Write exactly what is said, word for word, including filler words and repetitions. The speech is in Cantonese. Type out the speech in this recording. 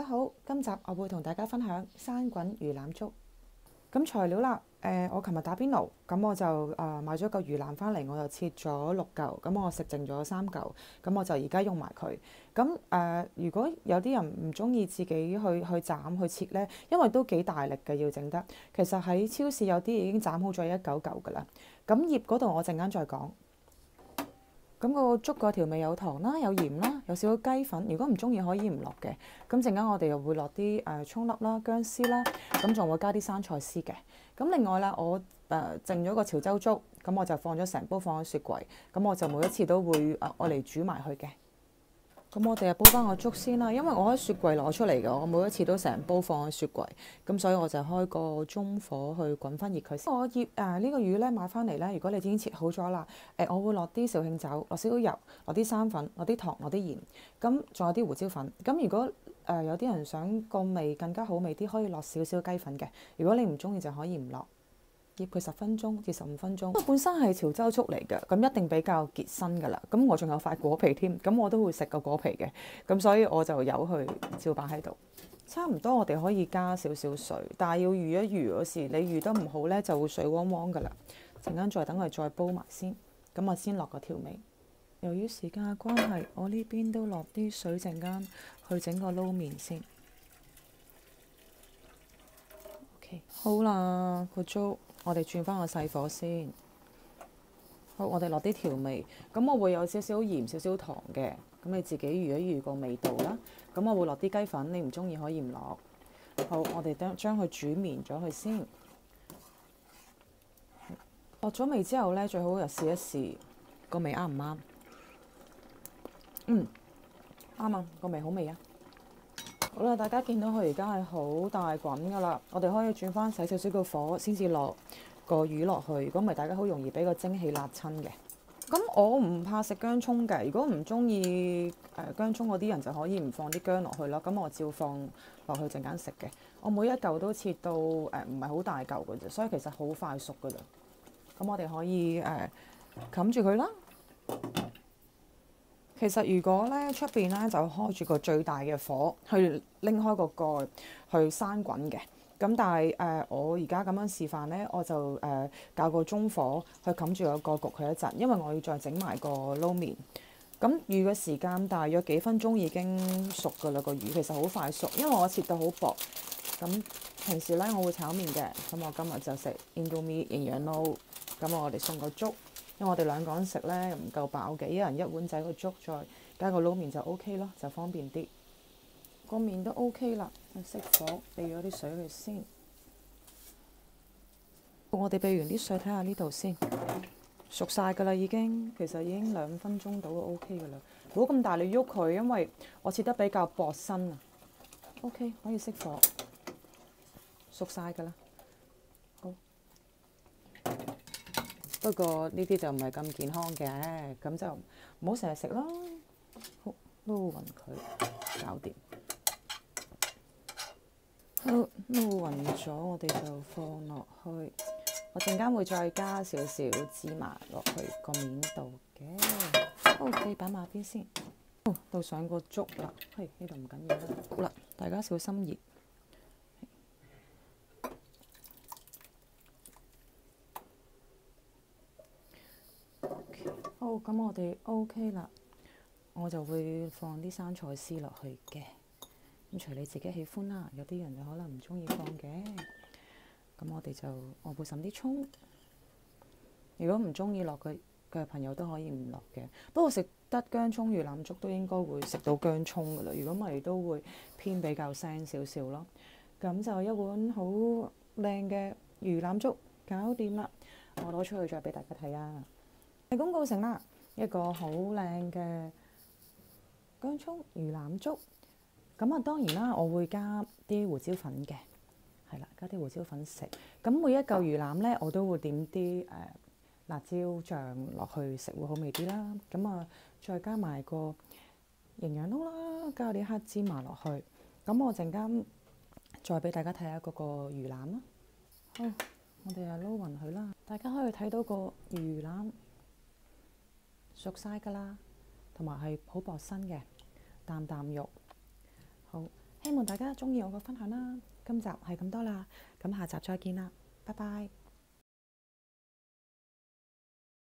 家好，今集我會同大家分享生滾魚腩粥。咁材料啦，誒、呃、我琴日打邊爐，咁我就誒、呃、買咗嚿魚腩翻嚟，我就切咗六嚿，咁我食剩咗三嚿，咁我就而家用埋佢。咁誒、呃，如果有啲人唔中意自己去去斬去切呢，因為都幾大力嘅要整得。其實喺超市有啲已經斬好咗一嚿嚿噶啦。咁醃嗰度我陣間再講。咁個粥個調味有糖啦，有鹽啦，有少少雞粉。如果唔中意可以唔落嘅。咁陣間我哋又會落啲誒葱粒啦、薑絲啦，咁仲會加啲生菜絲嘅。咁另外啦，我誒剩咗個潮州粥，咁我就放咗成煲放喺雪櫃。咁我就每一次都會誒愛嚟煮埋佢嘅。咁我哋就煲翻個粥先啦，因為我喺雪櫃攞出嚟嘅，我每一次都成煲放喺雪櫃，咁所以我就開個中火去滾翻熱佢先。我醃誒呢個魚咧買翻嚟咧，如果你已經切好咗啦，誒我會落啲紹興酒，落少少油，落啲生粉，落啲糖，落啲鹽，咁仲有啲胡椒粉。咁如果誒、呃、有啲人想個味更加好味啲，可以落少少雞粉嘅。如果你唔中意就可以唔落。醃佢十分鐘至十五分鐘。因為本身係潮州粥嚟嘅，咁一定比較結身㗎啦。咁我仲有塊果皮添，咁我都會食個果皮嘅。咁所以我就由佢照擺喺度。差唔多我哋可以加少少水，但係要預一預嗰時，你預得唔好呢，就會水汪汪㗎啦。陣間再等佢再煲埋先。咁我先落個調味。由於時間嘅關係，我呢邊都落啲水，陣間去整個撈麵先。OK，好啦，個粥。我哋轉翻個細火先。好，我哋落啲調味。咁我會有少少鹽、少少糖嘅。咁你自己預一預個味道啦。咁我會落啲雞粉，你唔中意可以唔落。好，我哋將將佢煮綿咗佢先。落咗味之後呢，最好又試一試個味啱唔啱。嗯，啱啊，個味好味啊！好啦，大家見到佢而家係好大滾㗎啦，我哋可以轉翻細少少個火，先至落個魚落去。如果唔係，大家好容易俾個蒸氣辣親嘅。咁我唔怕食姜葱嘅，如果唔中意誒姜葱嗰啲人就可以唔放啲姜落去咯。咁我照放落去陣間食嘅。我每一嚿都切到誒唔係好大嚿嘅啫，所以其實好快熟㗎啦。咁我哋可以誒冚住佢啦。其實如果咧出邊咧就開住個最大嘅火去拎開個蓋去生滾嘅，咁但係誒、呃、我而家咁樣示範咧，我就誒較、呃、個中火去冚住個蓋焗佢一陣，因為我要再整埋個撈麵。咁預嘅時間大約幾分鐘已經熟㗎啦，個魚其實好快熟，因為我切到好薄。咁平時咧我會炒麵嘅，咁我今日就食 Indomie 營養撈，咁我哋送個粥。因為我哋兩個人食咧唔夠飽嘅，一人一碗仔個粥，再加個撈麵就 O K 咯，就方便啲。個麵都 O K 啦，熄火，避咗啲水去先。我哋避完啲水，睇下呢度先，熟晒㗎啦已經，其實已經兩分鐘到就 O K 㗎啦。唔好咁大力喐佢，因為我切得比較薄身啊。O K，可以熄火，熟晒㗎啦。好。不過呢啲就唔係咁健康嘅，咁就唔好成日食啦。好，撈勻佢，搞掂。好，撈勻咗，我哋就放落去。我陣間會再加少少芝麻落去個面度嘅。OK，擺埋邊先。哦，到上個粥啦。係，呢度唔緊要啦。好啦，大家小心熱。好，咁我哋 OK 啦，我就會放啲生菜絲落去嘅。咁隨你自己喜歡啦，有啲人就可能唔中意放嘅。咁我哋就我會滲啲葱。如果唔中意落嘅嘅朋友都可以唔落嘅。不過食得薑葱魚腩粥都應該會食到薑葱噶啦。如果唔係都會偏比較腥少少咯。咁就一碗好靚嘅魚腩粥搞掂啦。我攞出去再俾大家睇啊！功告成啦，一個好靚嘅薑葱魚腩粥。咁啊，當然啦，我會加啲胡椒粉嘅，係啦，加啲胡椒粉食。咁每一嚿魚腩咧，我都會點啲誒辣椒醬落去食，會好味啲啦。咁啊，再加埋個營養撈啦，加啲黑芝麻落去。咁我陣間再俾大家睇下嗰個魚腩啦。好，我哋啊撈勻佢啦，大家可以睇到個魚腩熟晒㗎啦，同埋係好薄身嘅，啖啖肉。好，希希望大家鍾意我個分享啦。今集係咁多啦，咁下集再見啦，拜拜。